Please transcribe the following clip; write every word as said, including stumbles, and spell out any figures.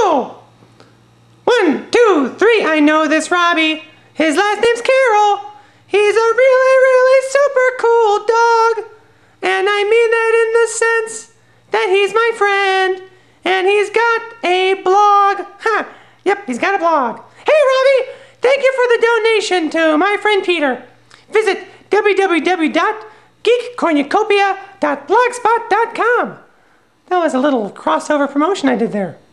go! One, two, three, I know this Robbie. His last name's Carroll. He's a really, really super cool dog. And I mean that in the sense that he's my friend. And he's got a blog. Huh. Yep, he's got a blog. Hey, Robbie, thank you for the donation to my friend Peter. Visit w w w dot geek cornucopia dot blogspot dot com. That was a little crossover promotion I did there.